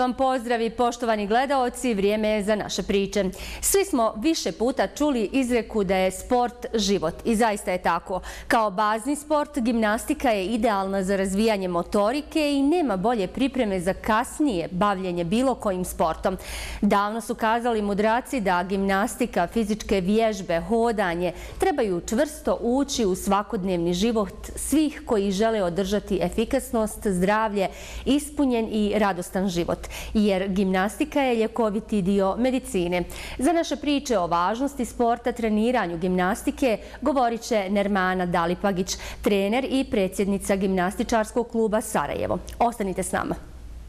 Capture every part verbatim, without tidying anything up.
vam pozdrav i poštovani gledaoci, vrijeme je za naše priče. Svi smo više puta čuli izreku da je sport život i zaista je tako. Kao bazni sport, gimnastika je idealna za razvijanje motorike i nema bolje pripreme za kasnije bavljenje bilo kojim sportom. Davno su kazali mudraci da gimnastika, fizičke vježbe, hodanje trebaju čvrsto ući u svakodnevni život svih koji žele održati efikasnost, zdravlje, ispunjen i radostan život. Jer gimnastika je ljekoviti dio medicine. Za naše priče o važnosti sporta, treniranju gimnastike govorit će Nermana Dalipagić, trener i predsjednica Gimnastičarskog kluba Sarajevo. Ostanite s nama.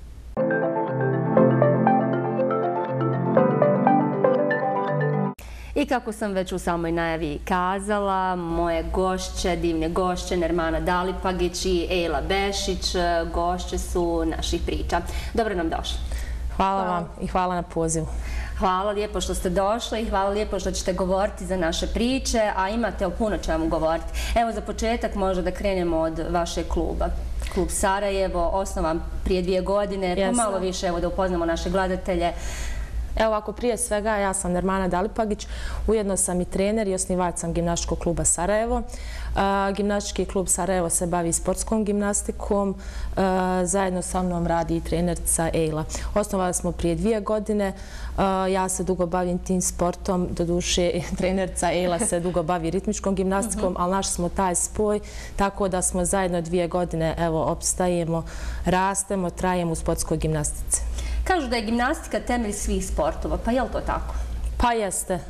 I kako sam već u samoj najavi kazala, moje gošće, divne gošće, Nermana Dalipagić i Ejla Bešić, gošće su naših priča. Dobro nam došli. Hvala vam i hvala na pozivu. Hvala lijepo što ste došli i hvala lijepo što ćete govoriti za naše priče, a imate o puno čemu govoriti. Evo za početak možda da krenemo od vašeg kluba. Klub Sarajevo, osnovan prije dvije godine, pa malo više evo da upoznamo naše gledatelje. Evo ovako, prije svega ja sam Nermana Dalipagić, ujedno sam i trener i osnivač sam Gimnastičkog kluba Sarajevo. Gimnastički klub Sarajevo se bavi sportskom gimnastikom, zajedno sa mnom radi i trenerca Ejla. Osnovali smo prije dvije godine, ja se dugo bavim tim sportom, doduše trenerca Ejla se dugo bavi ritmičkom gimnastikom, ali našli smo taj spoj, tako da smo zajedno dvije godine evo opstajemo, rastemo, trajemo u sportskoj gimnastici. Kažu da je gimnastika temelj svih sportova, pa je li to tako? Pa jeste.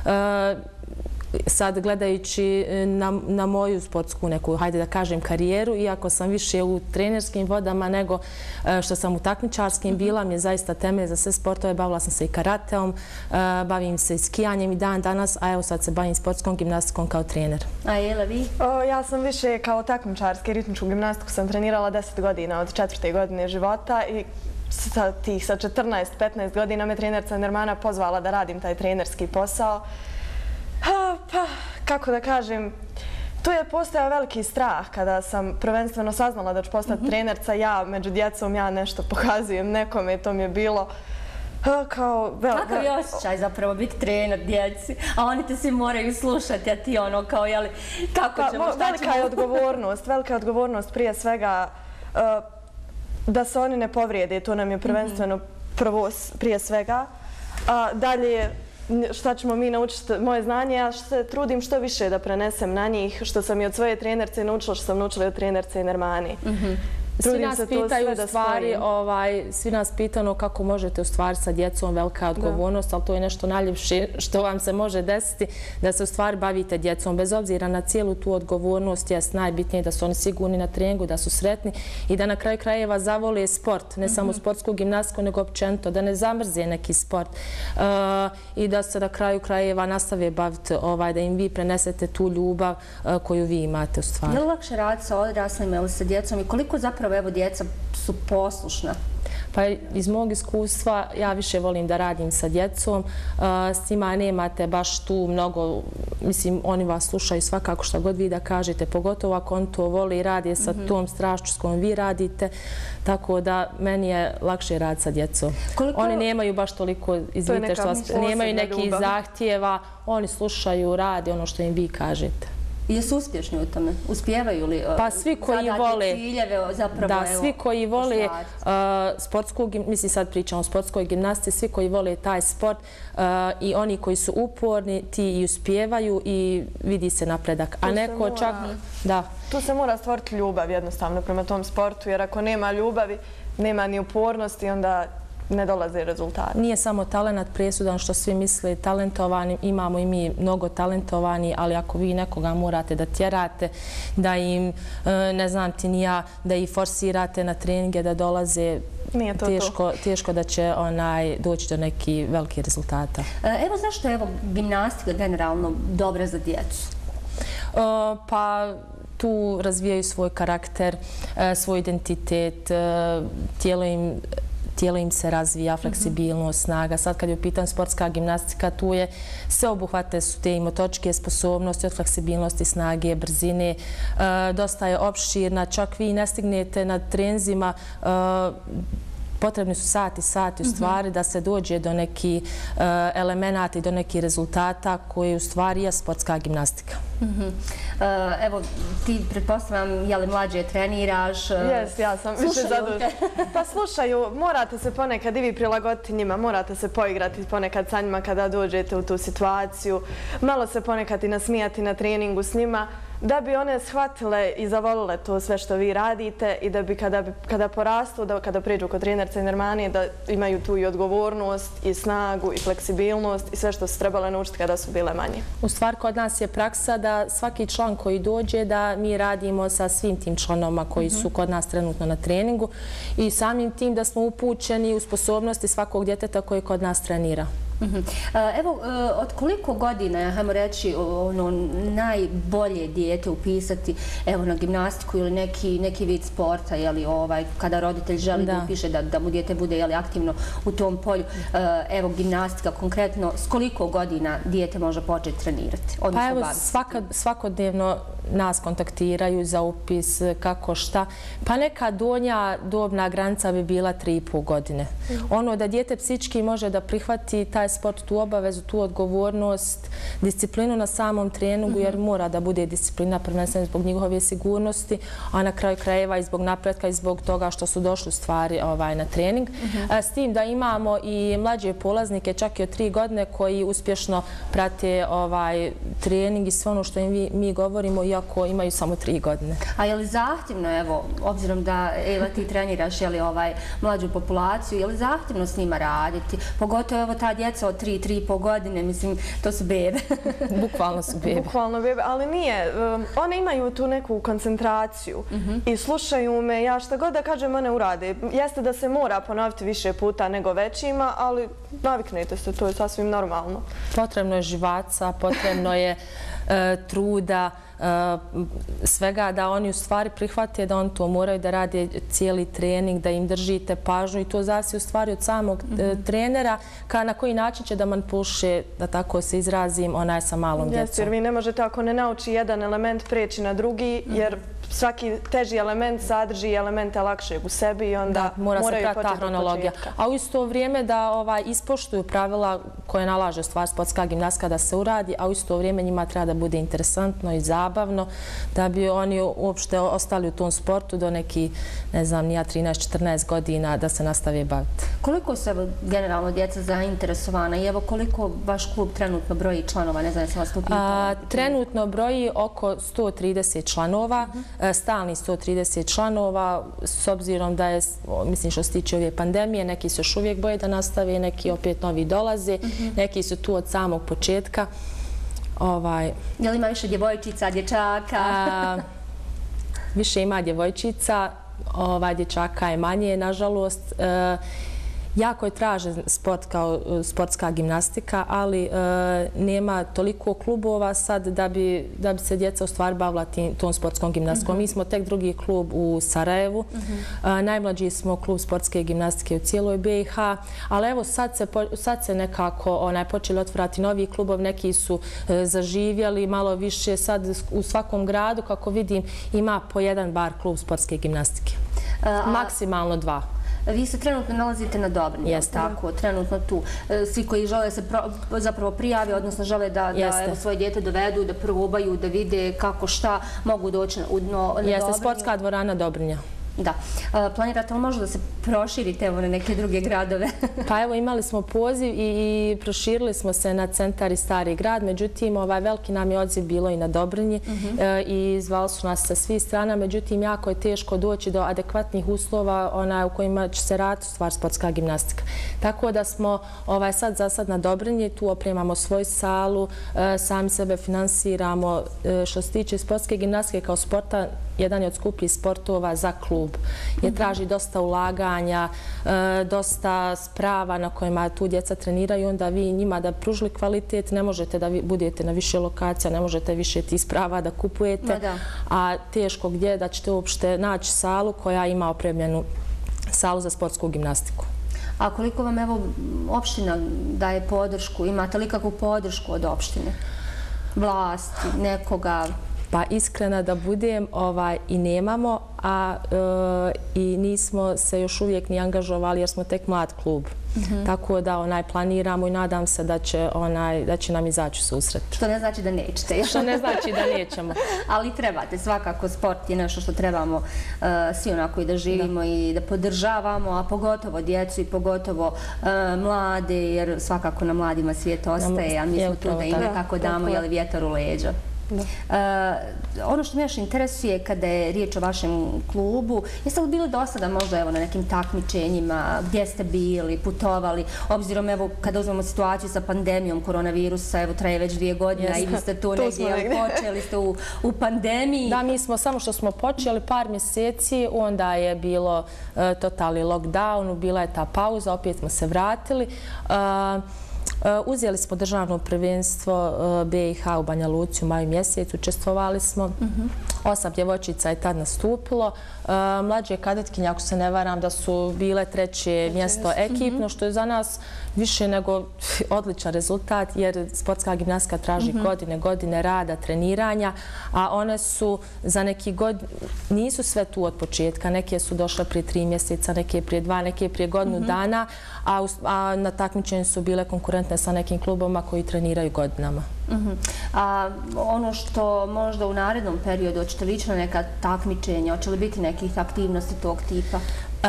Sad gledajući na moju sportsku neku, hajde da kažem, karijeru, iako sam više u trenerskim vodama nego što sam u takmičarskim, bila mi je zaista temelj za sve sportove. Bavila sam se i karateom, bavim se i skijanjem i dan danas, a evo sad se bavim sportskom gimnastikom kao trener. A Ejla, vi? Ja sam više kao takmičarski ritmičku gimnastiku sam trenirala deset godina od četvrte godine života i sa tih sa četrnaest petnaest godina me trenerca Nermana pozvala da radim taj trenerski posao. Pa, kako da kažem, tu je postojao veliki strah kada sam prvenstveno saznala da ću postati trenerca. Ja među djecom, ja nešto pokazujem nekome, to mi je bilo kao... Kakav je osjećaj zapravo biti trener djeci, a oni te svi moraju slušati, a ti ono kao, jeli, kako ćemo, šta ćemo? Velika je odgovornost, velika je odgovornost prije svega da se oni ne povrijede, to nam je prvenstveno prvo prije svega. A dalje, šta ćemo mi naučiti, moje znanje, ja se trudim što više da prenesem na njih, što sam i od svoje trenerce naučila, što sam naučila i od trenerce Nermani. Svi nas pitaju u stvari, svi nas pitaju kako možete u stvari sa djecom, velika odgovornost, ali to je nešto najljepše što vam se može desiti, da se u stvari bavite djecom. Bez obzira na cijelu tu odgovornost, jest najbitnije da su oni sigurni na treningu, da su sretni i da na kraju krajeva zavole sport, ne samo sportsku gimnastiku, nego općenito, da ne zamrze neki sport i da se na kraju krajeva nastave baviti, da im vi prenesete tu ljubav koju vi imate u stvari. Je li lakše raditi sa odraslima ili sa djecom i koliko zapravo evo djeca su poslušna? Pa iz mog iskustva ja više volim da radim sa djecom. S njima nemate baš tu mnogo, mislim, oni vas slušaju svakako šta god vi da kažete, pogotovo ako on to voli i radi sa tom strašću s kojom vi radite. Tako da meni je lakše raditi sa djecom. Oni nemaju baš toliko, izvinite što vas, nemaju nekih zahtjeva, oni slušaju, radi ono što im vi kažete. Jesu uspješni u tome? Uspijevaju li zadati ciljeve zapravo? Da, svi koji vole sportsku, mislim sad pričam o sportskoj gimnastici, svi koji vole taj sport i oni koji su uporni, ti i uspijevaju i vidi se napredak. A neko čak... Tu se mora stvoriti ljubav jednostavno prema tom sportu, jer ako nema ljubavi, nema ni upornosti, onda ne dolaze rezultati. Nije samo talent presudan što svi misle talentovani, imamo i mi mnogo talentovani, ali ako vi nekoga morate da tjerate, da im, ne znam ti ni ja, da ih forsirate na treninge, da dolaze, teško da će doći do nekih velikih rezultata. Evo zašto je gimnastika generalno dobra za djecu? Pa tu razvijaju svoj karakter, svoj identitet, tijelo im tijelo im se razvija, fleksibilnost, snaga. Sad kad je u pitanju sportska gimnastika, tu je sve obuhvate su te i motoričke sposobnosti od fleksibilnosti, snage, brzine. Dosta je opširna, čak vi ne stignete na trenzima potrebni su sati, sati u stvari da se dođe do nekih elemenata i do nekih rezultata koji u stvari je sportska gimnastika. Evo, ti pretpostavljam, je li mlađe treniraš? Jes, ja sam više zadužena. Pa slušaju, morate se ponekad i vi prilagoditi njima, morate se poigrati ponekad sa njima kada dođete u tu situaciju, malo se ponekad i nasmijati na treningu s njima, da bi one shvatile i zavolile to sve što vi radite i da bi kada porastu, kada priđu kod trenerca i Nermanije, da imaju tu i odgovornost i snagu i fleksibilnost i sve što su trebale naučiti kada su bile manje. U stvari, kod nas je praksa da svaki član koji dođe, da mi radimo sa svim tim članovima koji su kod nas trenutno na treningu i samim tim da smo upućeni u sposobnosti svakog djeteta koji kod nas trenira. Evo, od koliko godina, hajmo reći, najbolje dijete upisati na gimnastiku ili neki vid sporta, kada roditelj želi da upiše da mu dijete bude aktivno u tom polju? Evo, gimnastika konkretno, s koliko godina dijete može početi trenirati? Pa evo, svakodnevno nas kontaktiraju za upis, kako šta. Pa neka donja dobna granica bi bila tri i po godine. Ono da dijete psički može da prihvati taj sport, tu obavezu, tu odgovornost, disciplinu na samom treningu, jer mora da bude disciplina prvenstveno zbog njihove sigurnosti, a na kraju krajeva i zbog napretka i zbog toga što su došli u stvari na trening. S tim da imamo i mlađe polaznike, čak i od tri godine, koji uspješno prate trening i sve ono što im mi govorimo, iako imaju samo tri godine. A je li zahtjevno, evo, obzirom da ti treniraš mlađu populaciju, je li zahtjevno s njima raditi? Pogotovo evo ta djeca od tri, tri i po godine, mislim, to su bebe. Bukvalno su bebe. Bukvalno bebe, ali nije. One imaju tu neku koncentraciju i slušaju me. Ja šta god da kažem, one urade. Jeste da se mora ponoviti više puta nego većima, ali naviknete se, to je sasvim normalno. Potrebno je živaca, potrebno je truda, svega da oni u stvari prihvate da oni to moraju da rade cijeli trening, da im držite pažnju i to zavisi u stvari od samog trenera na koji način će da manipuliše, da tako se izrazim, onaj sa malom djecom. Jer vi ne možete, ako ne nauči jedan element, preći na drugi, jer svaki teži element sadrži elemente lakšeg u sebi i onda moraju početi od početka. A u isto vrijeme da ispoštuju pravila koje nalaže stvar sportska gimnastika da se uradi, a u isto vrijeme njima treba da bude interesantno i zabavno, da bi oni uopšte ostali u tom sportu do neki, ne znam, nija trinaest četrnaest godina da se nastave baviti. Koliko su generalno djeca zainteresovana i evo koliko vaš klub trenutno broji članova? Ne znam, sam vas tu pitala. Trenutno broji oko sto trideset članova, stalni sto trideset članova, s obzirom da je, mislim što se tiče ove pandemije, neki se još uvijek boje da nastave, neki opet novi dolaze, neki su tu od samog početka. Je li ima više djevojčica, dječaka? Više ima djevojčica, dječaka je manje, nažalost. Jako je tražen sport kao sportska gimnastika, ali nema toliko klubova sad da bi se djeca u stvari bavila tom sportskom gimnastikom. Mi smo tek drugi klub u Sarajevu. Najmlađi smo klub sportske gimnastike u cijeloj B i H, ali evo sad se nekako počeli otvarati novi klubovi, neki su zaživjeli malo više. Sad u svakom gradu, kako vidim, ima po jedan bar klub sportske gimnastike. Maksimalno dva. Vi se trenutno nalazite na Dobrnji, je tako? Trenutno tu. Svi koji žele se zapravo prijave, odnosno žele da svoje dijete dovedu, da probaju, da vide kako šta mogu doći na Dobrnji. Jeste, sportska dvorana Dobrnja. Da. Planirate li možda da se proširite na neke druge gradove? Pa evo, imali smo poziv i proširili smo se na centar i Stari grad, međutim, veliki nam je odziv bilo i na Dobrnji i zvali su nas sa svih strana, međutim, jako je teško doći do adekvatnih uslova u kojima će se raditi stvar sportska gimnastika. Tako da smo sad za sad na Dobrnji, tu opremamo svoju salu, sami sebe finansiramo. Što se tiče sportske gimnastike kao sporta, jedan je od skupljih sportova za klub. Je traži dosta ulaganja, dosta sprava na kojima tu djeca treniraju, onda vi njima da pružili kvalitet, ne možete da budete na više lokacija, ne možete više ti sprava da kupujete, a teško gdje da ćete uopšte naći salu koja ima opremljenu salu za sportsku gimnastiku. A koliko vam evo opština daje podršku? Imate li kakvu podršku od opštine? Vlasti, nekoga? Pa iskrena da budem i nemamo, a i nismo se još uvijek ni angažovali jer smo tek mlad klub. Tako da onaj planiramo i nadam se da će, onaj, da će nam izaći u susret. Što ne znači da nećete. Što ne znači da nećemo. Ali trebate, svakako sport je nešto što trebamo uh, svi onako i da živimo da. I da podržavamo, a pogotovo djecu i pogotovo uh, mlade, jer svakako na mladima svijet ostaje, a mi smo tu da im nekako damo jeli, vjetar u leđa. Uh, ono što me još interesuje kada je riječ o vašem klubu, jeste li bili do sada možda evo, na nekim takmičenjima, gdje ste bili, putovali, obzirom evo kada uzmemo situaciju sa pandemijom koronavirusa, evo traje već dvije godine, yes. I vi ste tu negdje, negdje. Počeli ste u, u pandemiji. Da, mi smo samo što smo počeli par mjeseci, onda je bilo uh, totalni lockdown, bila je ta pauza, opet smo se vratili. Uh, Uzeli smo državno prvenstvo B i H u Banja Luci u maju mjesecu, učestvovali smo. Osam djevojčica je tad nastupilo. Mlađe kadetkinje, ako se ne varam, da su bile treće mjesto ekipno, što je za nas više nego odličan rezultat, jer sportska gimnastika traži godine, godine rada, treniranja, a one su za neki god... nisu sve tu od početka. Neke su došle prije tri mjeseca, neke prije dva, neke prije godinu dana, a na takmičenju su bile konkurentne sa nekim klubovima koji treniraju godinama. A ono što možda u narednom periodu, hoćete li ići na neka takmičenja, hoće li biti nekih aktivnosti tog tipa?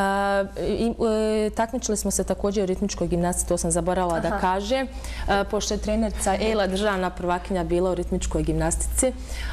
Takmičili smo se također u ritmičkoj gimnastici, to sam zaboravila da kažem, pošto je trenerica Ela, državna prvakinja, bila u ritmičkoj gimnastici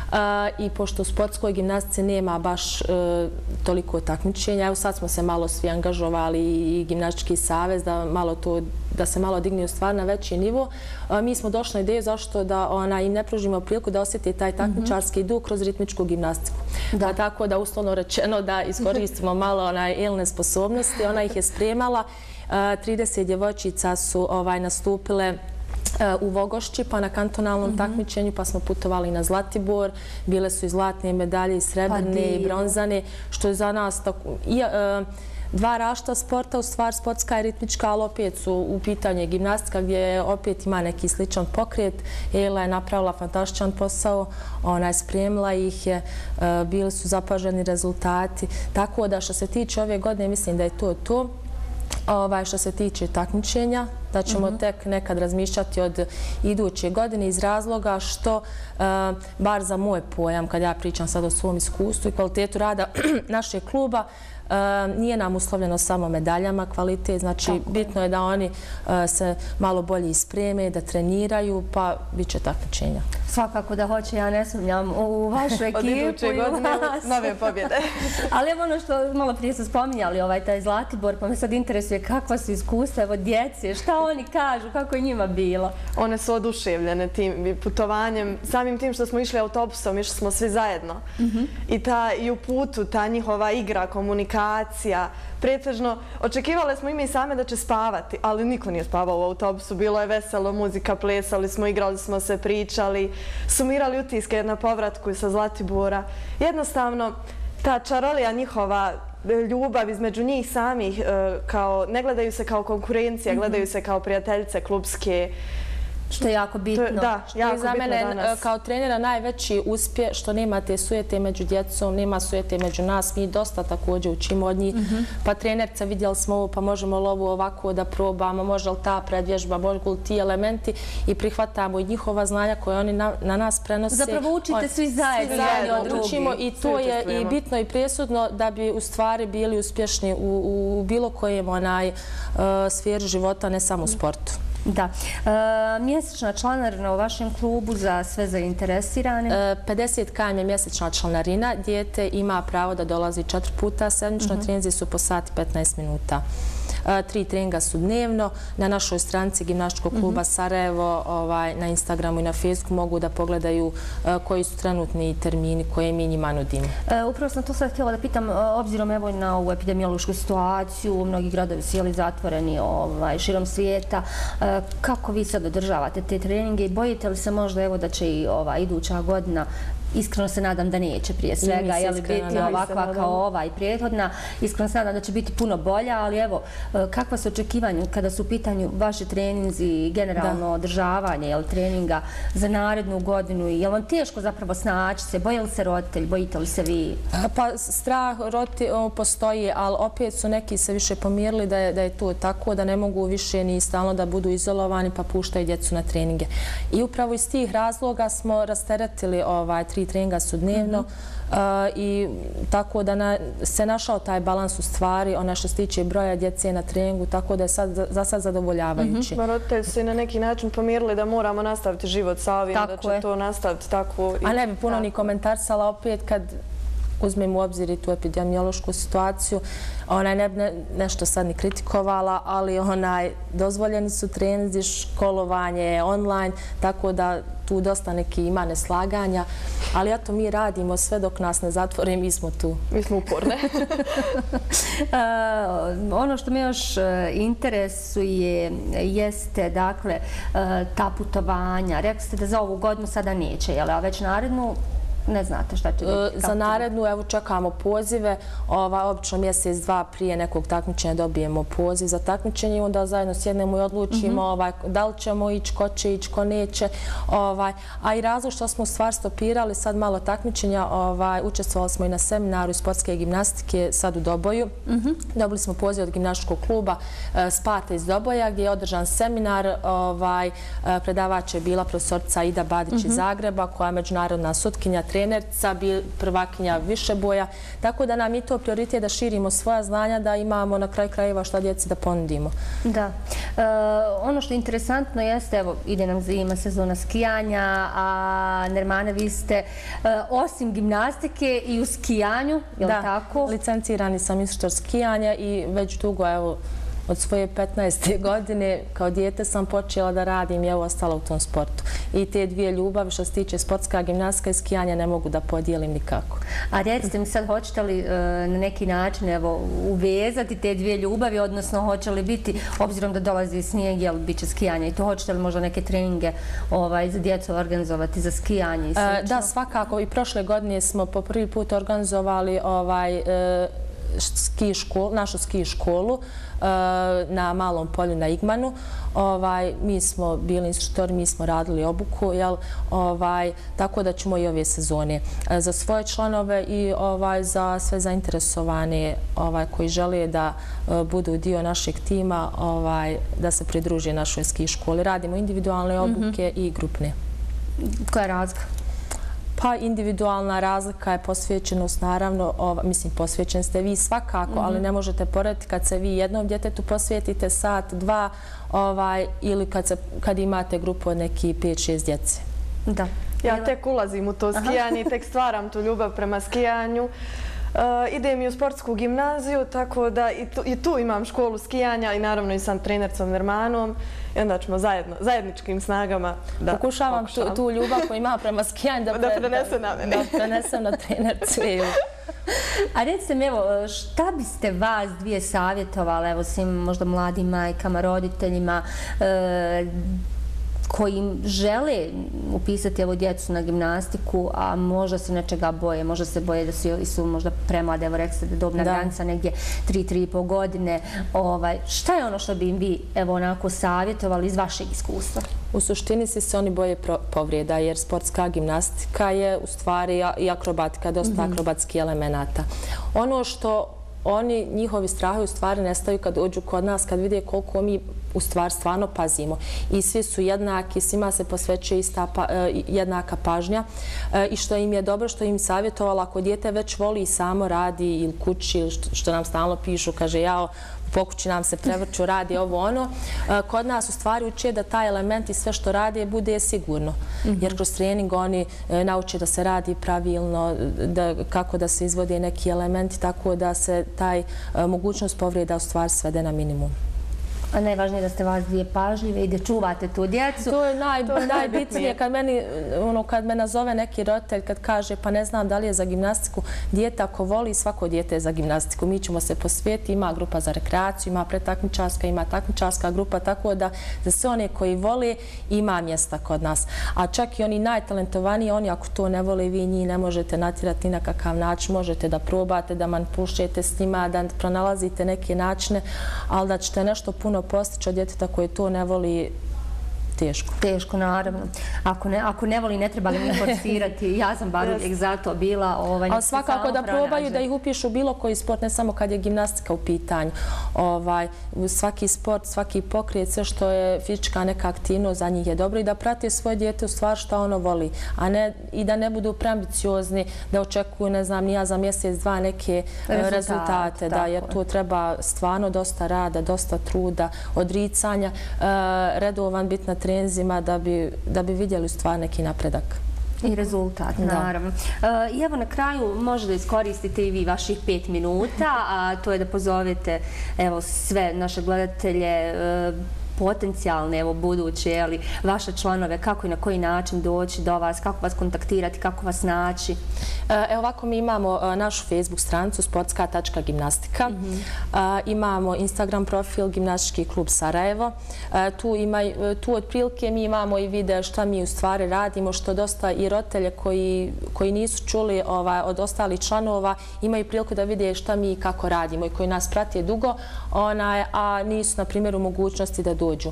i pošto u sportskoj gimnastici nema baš toliko takmičenja, evo sad smo se malo svi angažovali i gimnastički savez da malo to da se malo digne u stvar na veći nivo. Mi smo došli na ideju zašto da ona im ne pružimo priliku da osjeti taj takmičarski duh kroz ritmičku gimnastiku. Da. Tako da uslovno rečeno da iskoristimo malo onaj Elne sposobnosti. Ona ih je spremala. trideset djevojčica su ovaj, nastupile u Vogošći, pa na kantonalnom mm-hmm. takmičenju, pa smo putovali na Zlatibor. Bile su i zlatne medalje, i srebrne, pa i bronzane, što je za nas tako... I, uh, dva rašta sporta, u stvar sportska i ritmička, ali opet su u pitanju gimnastika gdje opet ima neki sličan pokret. Ela je napravila fantastičan posao, ona je spremila ih, je, bili su zapaženi rezultati. Tako da što se tiče ove godine, mislim da je to to. Ovaj, što se tiče takmičenja, da ćemo mm-hmm. tek nekad razmišljati od iduće godine iz razloga što, uh, bar za moj pojam, kad ja pričam sad o svom iskustvu i kvalitetu rada našeg kluba, Uh, nije nam uslovljeno samo medaljama kvalitet, znači tako bitno je da oni uh, se malo bolje ispreme, da treniraju, pa bit će takmičenja. Svakako da hoće, ja ne sumnjam u vašu ekipu. Od iduće godine nove pobjede. Ali evo ono što malo prije su spominjali, ovaj, taj Zlatibor, pa me sad interesuje kakva su iskustva, evo djece, šta oni kažu, kako je njima bilo? One su oduševljene tim putovanjem, samim tim što smo išli autobusom, išli smo svi zajedno. Mm-hmm. I, ta, i u putu ta njihova igra, komunikacija, pretežno, očekivali smo i mi same da će spavati, ali niko nije spavao u autobusu, bilo je veselo, muzika, plesali smo, igrali smo se, pričali, sumirali utiske na povratku sa Zlatibora. Jednostavno, ta čarolija njihova, ljubav između njih samih, kao, ne gledaju se kao konkurencija, mm-hmm. gledaju se kao prijateljice klubske. Što je jako bitno. Da, što jako je za bitno mene danas. Kao trenera najveći uspjeh što nema te sujete među djecom, nema sujete među nas. Mi dosta također učimo od njih. Mm-hmm. Pa trenerca, vidjeli smo ovo, pa možemo li ovo ovako da probamo, može li ta predvježba, može li ti elementi i prihvatamo i njihova znanja koje oni na, na nas prenose. Zapravo učite on, svi zajedno. Svi zajedno učimo i to je i bitno i presudno da bi u stvari bili uspješni u, u bilo kojem onaj uh, sferi života, ne samo u sportu. Da. E, mjesečna članarina u vašem klubu za sve zainteresirane? E, pedeset km je mjesečna članarina. Dijete ima pravo da dolazi četiri puta sedmično. Mm-hmm. Treninzi su po sat i petnaest minuta. E, tri treninga su dnevno. Na našoj stranici Gimnastičkog kluba mm-hmm. Sarajevo, ovaj, na Instagramu i na Facebooku mogu da pogledaju e, koji su trenutni termini koje mi njima nudimo. E, upravo sam to sad htjela da pitam, obzirom evo na ovu epidemiološku situaciju, mnogi gradovi su jeli zatvoreni ovaj, širom svijeta. E, kako vi sad održavate te treninge i bojite li se možda evo da će i ova iduća godina iskreno se nadam da neće prije svega, je li biti ovakva kao ova i prethodna. Iskreno se nadam da će biti puno bolja, ali evo, kakva su očekivanja kada su u pitanju vaši treninzi i generalno održavanje, je li, treninga za narednu godinu? Je li vam teško zapravo snaći se? Boje li se roditelji? Bojite li se vi? Pa strah roditelji postoji, ali opet su neki se više pomirili da je, da je to tako, da ne mogu više ni stalno da budu izolovani pa puštaju djecu na treninge. I upravo iz tih razloga smo rasteretili ovaj, tri treninga su dnevno. Uh, i tako da na, se našao taj balans u stvari, ona što se tiče broja djece na treningu, tako da je sad, za sad zadovoljavajući. Mm-hmm. Roditelji su i na neki način pomirili da moramo nastaviti život sa ovim, tako da će je. To nastaviti tako. I, A ne bi puno tako. Ni komentarsala opet kad uzmem u obzir i tu epidemiološku situaciju, onaj ne bi ne, nešto sad ni kritikovala, ali onaj dozvoljeni su treninzi, školovanje online, tako da tu dosta neki ima neslaganja, ali eto mi radimo sve dok nas ne zatvore, mi smo tu. Mi smo uporne. uh, ono što me još interesuje jeste, dakle, uh, ta putovanja. Rekli ste da za ovu godinu sada neće, jel, a već narednu ne znate šta će biti? Za narednu, evo, čekamo pozive. Ova, obično mjesec, dva prije nekog takmičenja dobijemo poziv za takmičenje i onda zajedno sjednemo i odlučimo mm-hmm. ovaj, da li ćemo ići, ko će ići, ko neće. Ovaj, a i razlog što smo stvar stopirali sad malo takmičenja, ovaj, učestvovali smo i na seminaru iz sportske gimnastike sad u Doboju. Mm-hmm. Dobili smo poziv od gimnastičkog kluba e, Sparta iz Doboja gdje je održan seminar. Ovaj, predavač je bila profesorica Ida Badić mm-hmm. iz Zagreba, koja je međunarodna sutkinja, trenerca, prvakinja Višeboja. Tako da nam je to prioritet da širimo svoja znanja, da imamo na kraju krajeva šta djeci da ponudimo. Da. E, ono što je interesantno jeste, evo, ide nam zima, sezona skijanja, a Nermane, vi ste e, osim gimnastike i u skijanju, je li tako? Da, licencirani sam instruktor skijanja i već dugo, evo, od svoje petnaeste godine kao dijete sam počela da radim i evo ostala u tom sportu. I te dvije ljubavi što se tiče sportska gimnastika i skijanja ne mogu da podijelim nikako. A recite mi sad, hoćete li e, na neki način evo, uvezati te dvije ljubavi, odnosno hoće li biti, obzirom da dolazi snijeg, jel bit će skijanja i to, hoćete li možda neke treninge ovaj, za djecu organizovati za skijanje i slično? E, da, svakako. I prošle godine smo po prvi put organizovali ovaj, e, ski školu, našu ski školu na Malom polju na Igmanu. Ovaj, mi smo bili instruktori, mi smo radili obuku, jel, ovaj, tako da ćemo i ove sezone. Za svoje članove i ovaj, za sve zainteresovane ovaj, koji žele da budu dio našeg tima, ovaj, da se pridruže našoj ski školi. Radimo individualne obuke mm-hmm. i grupne. Koja je razlika? Pa individualna razlika je posvećenost, naravno, ova, mislim, posvećen ste vi svakako, mm-hmm. ali ne možete porediti kad se vi jednom djetetu posvetite sat, dva, ovaj, ili kad, se, kad imate grupu od neki pet šest djece. Da. Ja tek ulazim u to skijanje i tek stvaram tu ljubav prema skijanju. Uh, idem i u sportsku gimnaziju, tako da i tu, i tu imam školu skijanja i naravno i sam trenercom Nermanom. I onda ćemo zajedno, zajedničkim snagama da pokušavam tu, tu ljubav koju ima prema skijanju da, da prenese na mene. Da prenesem na trenercu. A recite mi, evo, šta biste vas dvije savjetovali, evo, svim možda mladim majkama, roditeljima, e, koji žele upisati evo djecu na gimnastiku, a možda se nečega boje, možda se boje da su, su možda premlade, evo rekli ste da dobna granica negdje tri, tri i pol godine. Ovaj, šta je ono što bi im vi evo onako savjetovali iz vašeg iskustva? U suštini se oni boje povrijeda jer sportska gimnastika je u stvari i akrobatika, dosta mm-hmm. akrobatskih elemenata. Ono što oni, njihovi strahovi u stvari nestaju kad dođu kod nas, kad vide koliko mi u stvari stvarno pazimo. I svi su jednaki, svima se posvećuje ista pa, jednaka pažnja. E, I što im je dobro, što im savjetovala, ako dijete već voli i samo radi ili kući, ili što, što nam stalno pišu, kaže jao, po kući nam se prevrću, radi ovo ono. E, kod nas u stvari uče da taj element i sve što radi bude sigurno. Mm-hmm. Jer kroz trening oni e, nauče da se radi pravilno, da, kako da se izvode neki elementi, tako da se taj e, mogućnost povrijeda u stvari svede na minimum. A najvažnije je da ste vas dvije pažljive i da čuvate tu djecu. To je najbitnije kad meni, ono, kad me nazove neki roditelj, kad kaže pa ne znam da li je za gimnastiku, dijete ako voli, svako dijete je za gimnastiku. Mi ćemo se posvetiti, ima grupa za rekreaciju, ima pretakmičarska, ima takmičarska grupa, tako da za sve one koji vole ima mjesta kod nas. A čak i oni najtalentovaniji, oni ako to ne vole, vi njih ne možete natjerati ni na kakav način, možete da probate, da manipulišete s njima, da pronalazite neke načine, ali da ćete nešto puno postići od djeteta koje to ne voli, teško. Teško, naravno. Ako ne, ako ne voli, ne treba ga ni forsirati. Ja sam bar uvijek zato bila... Ovaj, ali svakako da probaju da ih upišu bilo koji sport, ne samo kad je gimnastika u pitanju. Ovaj, svaki sport, svaki pokret, sve što je fizička neka aktivnost za njih je dobro i da prate svoje dijete u stvar što ono voli. A ne, i da ne budu preambiciozni, da očekuju, ne znam, nija za mjesec, dva neke rezultate. rezultate da, jer tu treba stvarno dosta rada, dosta truda, odricanja, uh, redovan biti na trenzima da bi, da bi vidjeli stvar neki napredak. I rezultat, naravno. I evo na kraju možda iskoristite i vi vaših pet minuta, a to je da pozovete evo, sve naše gledatelje, potencijalne, evo, buduće, ali vaše članove, kako i na koji način doći do vas, kako vas kontaktirati, kako vas naći? Evo ovako, mi imamo našu Facebook stranicu sportska tačka gimnastika. Imamo Instagram profil Gimnastički klub Sarajevo. Tu, ima, tu otprilike mi imamo i vide šta mi u stvari radimo, što dosta i roditelje koji, koji nisu čuli ovaj, od ostalih članova imaju priliku da vide šta mi i kako radimo i koji nas prati dugo, onaj, a nisu, na primjer, u mogućnosti da dođu.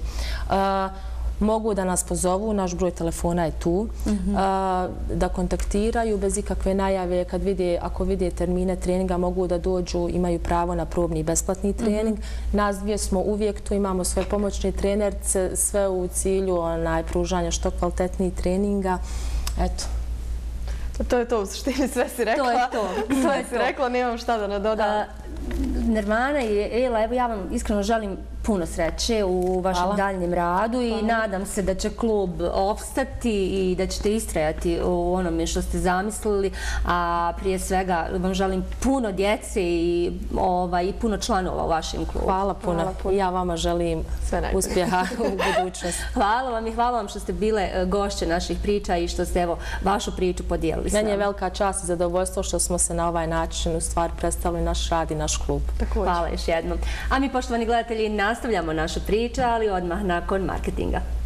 Mogu da nas pozovu, naš broj telefona je tu, da kontaktiraju bez ikakve najave. Kad vide, ako vide termine treninga, mogu da dođu, imaju pravo na probni i besplatni trening. Nas dvije smo uvijek tu, imamo svoje pomoćne trenerce, sve u cilju pružanja što kvalitetnijih treninga. Eto. To je to, u suštini sve si rekla. To je to. Sve si rekla, nemam šta da nadodam. Nirvana i Ela, evo ja vam iskreno želim puno sreće u vašem daljnjem radu i nadam se da će klub opstati i da ćete istrajati u onome što ste zamislili, a prije svega vam želim puno djece i puno članova u vašem klubu. Hvala puno. I ja vama želim uspjeha u budućnosti. Hvala vam i hvala vam što ste bile gošće naših priča i što ste evo vašu priču podijelili s nama. Meni je velika čast i zadovoljstvo što smo se na ovaj način u stvari predstavili naš rad i naš klub. Hvala još jednom. A mi, poštovani gledatelji, nastavljamo našu priču, ali odmah nakon marketinga.